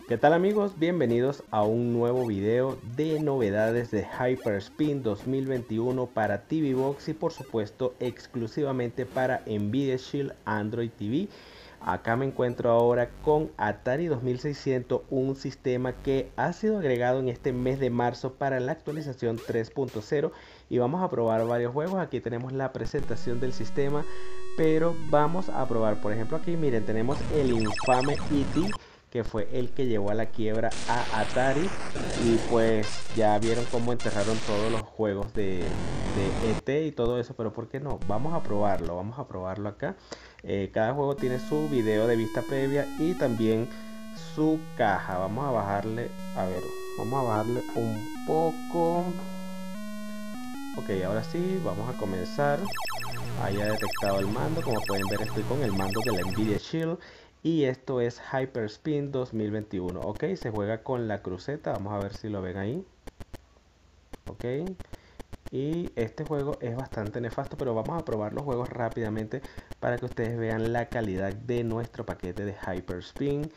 ¿Qué tal amigos? Bienvenidos a un nuevo video de novedades de Hyperspin 2021 para TV Box y por supuesto exclusivamente para Nvidia Shield Android TV. Acá me encuentro ahora con Atari 2600, un sistema que ha sido agregado en este mes de marzo para la actualización 3.0 y vamos a probar varios juegos. Aquí tenemos la presentación del sistema, pero vamos a probar, por ejemplo aquí miren, tenemos el infame E.T., que fue el que llevó a la quiebra a Atari, y pues ya vieron cómo enterraron todos los juegos de ET y todo eso, pero ¿por qué no? Vamos a probarlo acá. Cada juego tiene su video de vista previa y también su caja. Vamos a bajarle, vamos a bajarle un poco. Ok, ahora sí, vamos a comenzar. Ahí ha detectado el mando, como pueden ver estoy con el mando de la Nvidia Shield. Y esto es Hyperspin 2021. Ok, se juega con la cruceta. Vamos a ver si lo ven ahí. Ok. Y este juego es bastante nefasto, pero vamos a probar los juegos rápidamente para que ustedes vean la calidad de nuestro paquete de Hyperspin.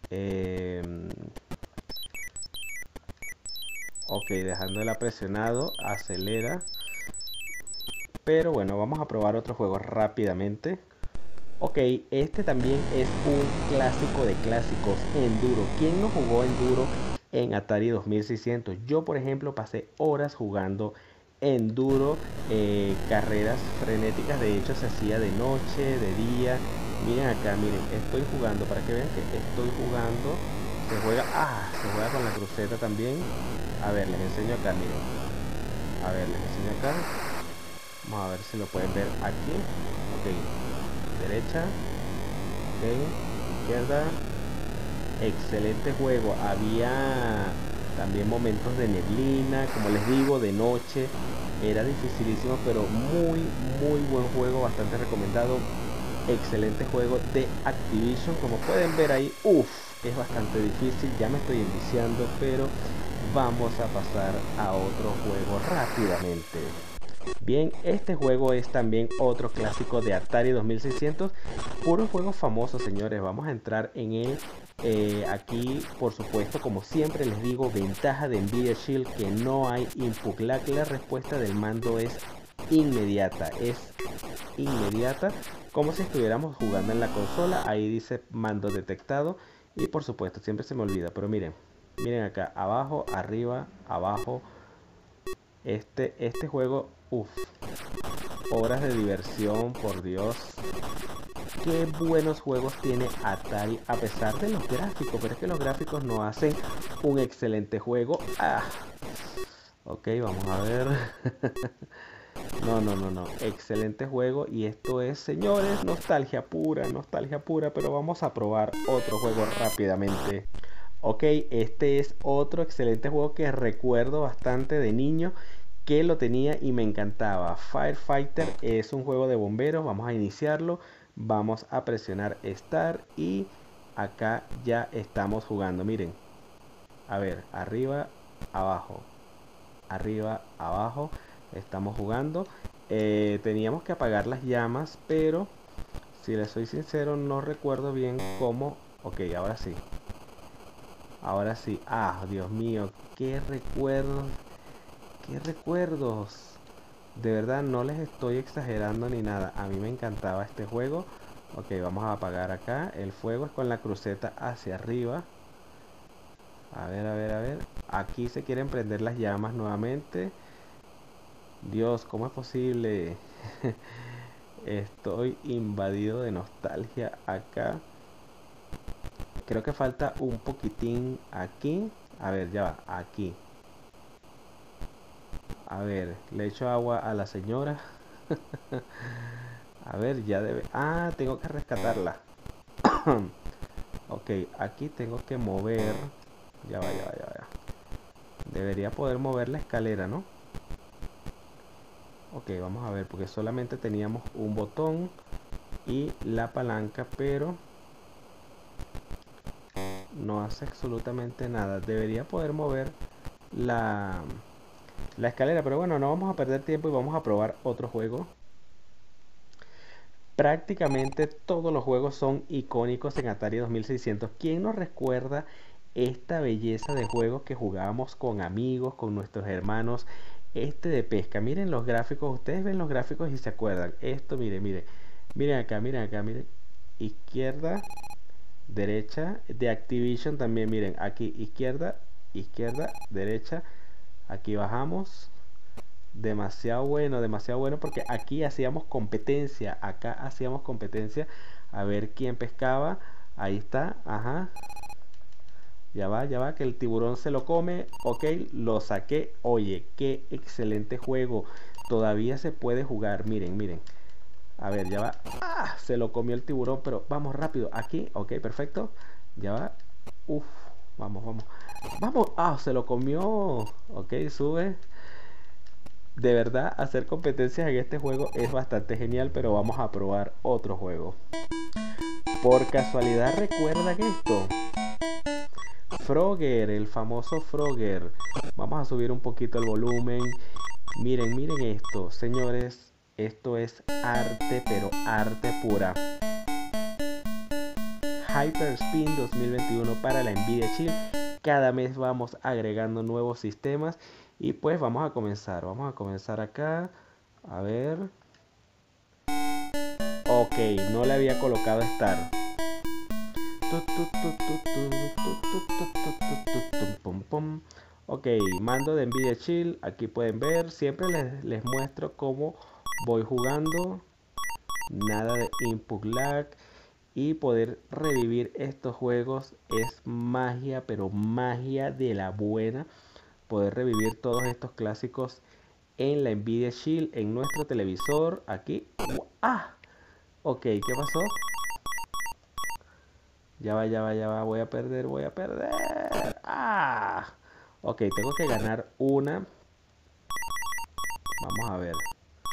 Ok, dejándola presionado, acelera. Pero bueno, vamos a probar otro juego rápidamente. Ok, este también es un clásico de clásicos, Enduro. ¿Quién no jugó Enduro en Atari 2600? Yo, por ejemplo, pasé horas jugando Enduro, carreras frenéticas. De hecho, se hacía de noche, de día. Miren acá, miren, estoy jugando, para que vean que estoy jugando. Se juega con la cruceta también. A ver, les enseño acá, miren. A ver, les enseño acá. Vamos a ver si lo pueden ver aquí. Ok. Derecha, ok, izquierda. Excelente juego. Había también momentos de neblina, como les digo, de noche. Era dificilísimo, pero muy buen juego, bastante recomendado. Excelente juego de Activision, como pueden ver ahí. Es bastante difícil, ya me estoy enviciando, pero vamos a pasar a otro juego rápidamente. Bien, este juego es también otro clásico de Atari 2600. Puros juegos famosos, señores. Vamos a entrar en él. Aquí, por supuesto, como siempre les digo, ventaja de Nvidia Shield, que no hay input lag. La respuesta del mando es inmediata. Como si estuviéramos jugando en la consola. Ahí dice mando detectado. Y por supuesto, siempre se me olvida. Pero miren, miren acá, abajo, arriba, abajo. Este juego, horas de diversión, por Dios. Qué buenos juegos tiene Atari, a pesar de los gráficos, pero es que los gráficos no hacen un excelente juego. Ok, vamos a ver. No, excelente juego. Y esto es, señores, nostalgia pura, pero vamos a probar otro juego rápidamente. Ok, este es otro excelente juego que recuerdo bastante de niño, que lo tenía y me encantaba. Firefighter es un juego de bomberos. Vamos a iniciarlo. Vamos a presionar Start y acá ya estamos jugando. Miren, a ver, arriba, abajo. Estamos jugando. Teníamos que apagar las llamas, pero si les soy sincero no recuerdo bien cómo. Ok, ahora sí. Ahora sí. Dios mío, qué recuerdos. Qué recuerdos. De verdad no les estoy exagerando ni nada. A mí me encantaba este juego. Ok, vamos a apagar acá. El fuego es con la cruceta hacia arriba. A ver. Aquí se quieren prender las llamas nuevamente. Dios, ¿cómo es posible? Estoy invadido de nostalgia acá. Creo que falta un poquitín aquí. A ver, ya va, aquí. A ver, le echo agua a la señora. A ver, ya debe... tengo que rescatarla. Ok, aquí tengo que mover... Ya va. Debería poder mover la escalera, ¿no? Ok, vamos a ver, porque solamente teníamos un botón y la palanca, pero no hace absolutamente nada. Debería poder mover la escalera, pero bueno, no vamos a perder tiempo y vamos a probar otro juego. Prácticamente todos los juegos son icónicos en Atari 2600. ¿Quién nos recuerda esta belleza de juego que jugábamos con amigos, con nuestros hermanos. Este de pesca, miren los gráficos, ustedes ven los gráficos y se acuerdan. Esto, miren, miren, miren acá, miren. Izquierda, derecha, de Activision también, miren, aquí izquierda, izquierda, derecha, aquí bajamos. Demasiado bueno porque aquí hacíamos competencia, acá hacíamos competencia a ver quién pescaba. Ahí está, ajá. Ya va, que el tiburón se lo come. Ok, lo saqué. Oye, qué excelente juego. Todavía se puede jugar, miren, miren. A ver, ya va. ¡Ah! Se lo comió el tiburón, pero vamos rápido. Aquí, ok, perfecto. Ya va. Uf, vamos, vamos. Vamos. Ah, se lo comió. Ok, sube. De verdad, hacer competencias en este juego es bastante genial, pero vamos a probar otro juego. Por casualidad, ¿recuerdan esto? Frogger, el famoso Frogger. Vamos a subir un poquito el volumen. Miren, miren esto, señores. Esto es arte, pero arte pura. Hyperspin 2021 para la Nvidia Shield. Cada mes vamos agregando nuevos sistemas. Y pues vamos a comenzar. Vamos a comenzar acá. A ver. Ok, no le había colocado Start. Ok, mando de Nvidia Shield. Aquí pueden ver. Siempre les muestro cómo voy jugando. Nada de input lag. Y poder revivir estos juegos es magia, pero magia de la buena. Poder revivir todos estos clásicos en la Nvidia Shield, en nuestro televisor. Aquí. ¡Ah! Ok, ¿qué pasó? Ya va, voy a perder. ¡Ah! Ok, tengo que ganar una. Vamos a ver.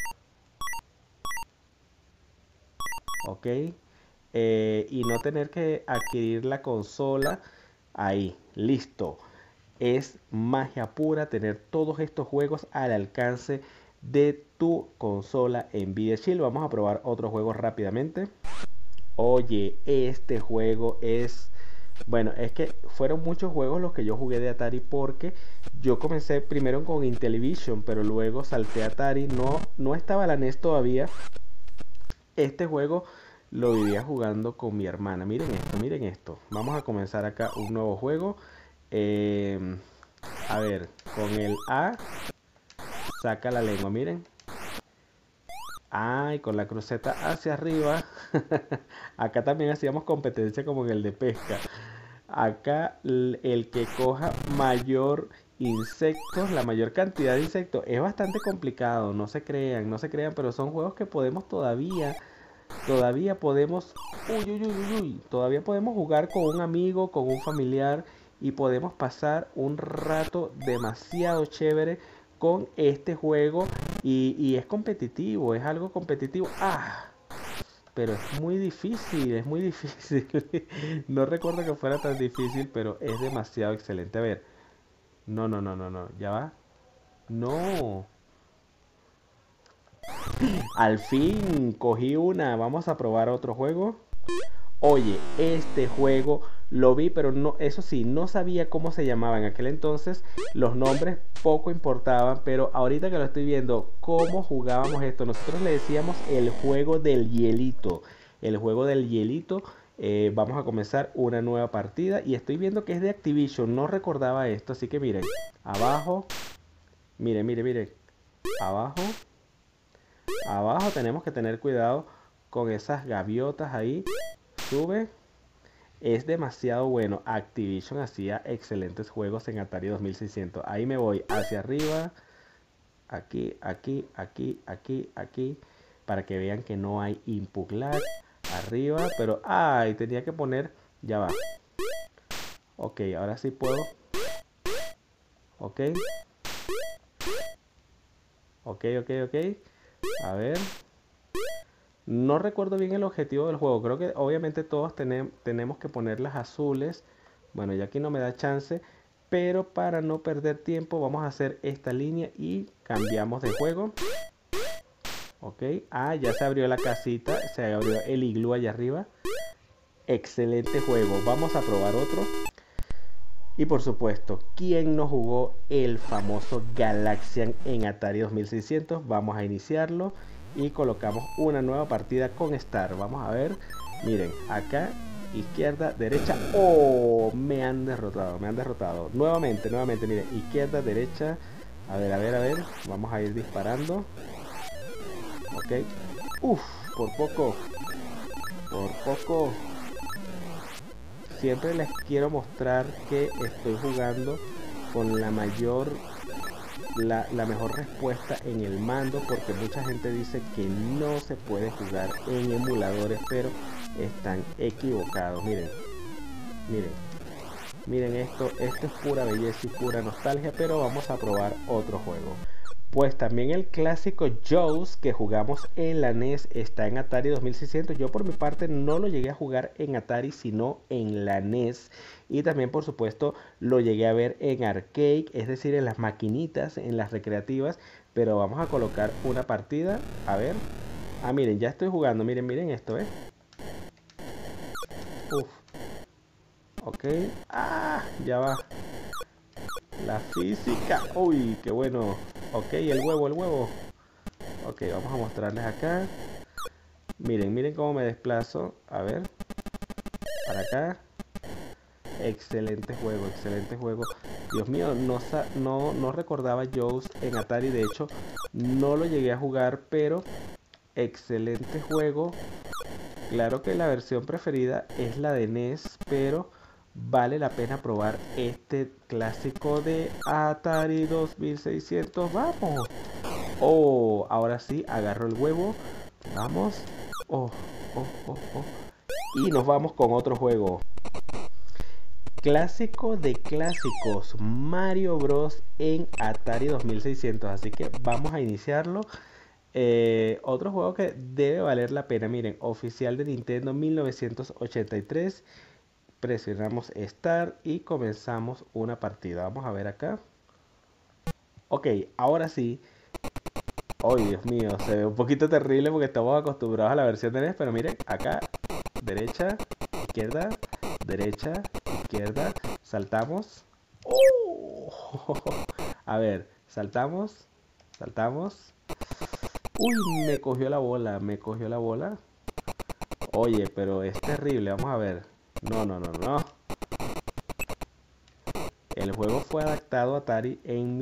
Ok. Y no tener que adquirir la consola. Ahí, listo. Es magia pura tener todos estos juegos al alcance de tu consola Nvidia Shield. Vamos a probar otros juegos rápidamente. Oye, este juego es... Bueno, es que fueron muchos juegos los que yo jugué de Atari porque yo comencé primero con Intellivision, pero luego salté a Atari. No estaba la NES todavía. Este juego lo vivía jugando con mi hermana. Miren esto, miren esto. Vamos a comenzar acá un nuevo juego. A ver, con el A saca la lengua, miren. Ah, y con la cruceta hacia arriba. Acá también hacíamos competencia como en el de pesca. Acá el que coja mayor insectos, la mayor cantidad de insectos. Es bastante complicado, no se crean, pero son juegos que podemos todavía podemos, todavía podemos jugar con un amigo, con un familiar y podemos pasar un rato demasiado chévere con este juego y es competitivo, es algo competitivo. Pero es muy difícil, No recuerdo que fuera tan difícil, pero es demasiado excelente. A ver, no, ya va. No. Al fin cogí una. Vamos a probar otro juego. Oye, este juego lo vi, pero no, eso sí, no sabía cómo se llamaba en aquel entonces. Los nombres poco importaban, pero ahorita que lo estoy viendo, cómo jugábamos esto. Nosotros le decíamos el juego del hielito. El juego del hielito. Vamos a comenzar una nueva partida y estoy viendo que es de Activision. No recordaba esto, así que miren, abajo. Miren. Abajo. Abajo tenemos que tener cuidado con esas gaviotas ahí. Sube. Es demasiado bueno. Activision hacía excelentes juegos en Atari 2600. Ahí me voy hacia arriba. Aquí. Para que vean que no hay input lag. Arriba. Pero, tenía que poner. Ya va. Ok, ahora sí puedo. Ok. A ver. No recuerdo bien el objetivo del juego. Creo que obviamente todos tenemos que poner las azules. Bueno, ya aquí no me da chance. Pero para no perder tiempo vamos a hacer esta línea y cambiamos de juego. Ok. Ya se abrió la casita. Se abrió el iglú allá arriba. Excelente juego. Vamos a probar otro. Y por supuesto, ¿quién no jugó el famoso Galaxian en Atari 2600? Vamos a iniciarlo y colocamos una nueva partida con Star. Vamos a ver, miren, acá, izquierda, derecha. ¡Oh! Me han derrotado, me han derrotado. Nuevamente, miren, izquierda, derecha. A ver, vamos a ir disparando. Ok. Uf, por poco. Siempre les quiero mostrar que estoy jugando con la mejor respuesta en el mando, porque mucha gente dice que no se puede jugar en emuladores, pero están equivocados. Miren esto es pura belleza y pura nostalgia, pero vamos a probar otro juego. Pues también el clásico Jaws que jugamos en la NES está en Atari 2600. Yo por mi parte no lo llegué a jugar en Atari, sino en la NES. Y también por supuesto lo llegué a ver en arcade, es decir, en las maquinitas, en las recreativas. Pero vamos a colocar una partida, a ver. Ah, miren, ya estoy jugando, miren esto, Uf. Ok, ya va. La física, uy, qué bueno. Ok, el huevo. Ok, vamos a mostrarles acá. Miren cómo me desplazo. A ver, para acá. Excelente juego. Dios mío, no recordaba Jaws en Atari. De hecho, no lo llegué a jugar, pero excelente juego. Claro que la versión preferida es la de NES, pero vale la pena probar este clásico de Atari 2600. ¡Vamos! Oh, ahora sí, agarro el huevo. Vamos. Oh. Y nos vamos con otro juego. Clásico de clásicos, Mario Bros en Atari 2600. Así que vamos a iniciarlo. Otro juego que debe valer la pena. Miren, oficial de Nintendo 1983. Presionamos Start y comenzamos una partida. Vamos a ver acá. Ok, ahora sí. Ay, Dios mío, se ve un poquito terrible porque estamos acostumbrados a la versión de NES. Pero miren, acá, derecha, izquierda, derecha, izquierda. Saltamos. A ver, saltamos. Uy, me cogió la bola. Oye, pero es terrible, vamos a ver. No. El juego fue adaptado a Atari en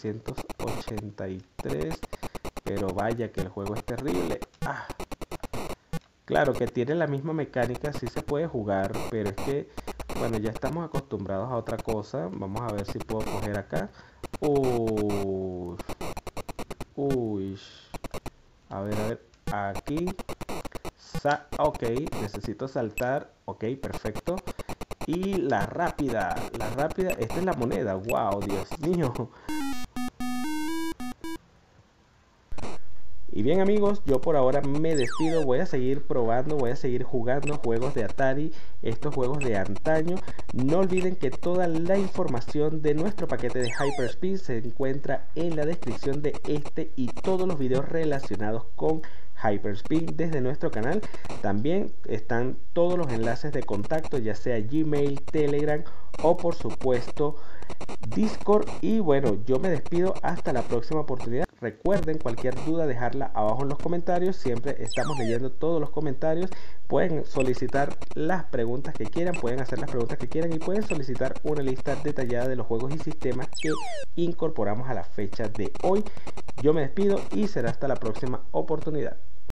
1983, pero vaya que el juego es terrible. Claro que tiene la misma mecánica, sí se puede jugar, pero es que, bueno, ya estamos acostumbrados a otra cosa. Vamos a ver si puedo coger acá. Uy. A ver, aquí. Ok, necesito saltar. Ok, perfecto. Y la rápida, esta es la moneda. Wow, Dios mío. Y bien amigos, yo por ahora me despido. Voy a seguir probando, voy a seguir jugando juegos de Atari, estos juegos de antaño. No olviden que toda la información de nuestro paquete de Hyperspeed se encuentra en la descripción de este y todos los videos relacionados con Hyperspeed desde nuestro canal. También están todos los enlaces de contacto, ya sea Gmail, Telegram o por supuesto Discord. Y bueno, yo me despido hasta la próxima oportunidad. Recuerden, cualquier duda dejarla abajo en los comentarios. Siempre estamos leyendo todos los comentarios. Pueden solicitar las preguntas que quieran, pueden hacer las preguntas que quieran y pueden solicitar una lista detallada de los juegos y sistemas que incorporamos a la fecha de hoy. Yo me despido y será hasta la próxima oportunidad.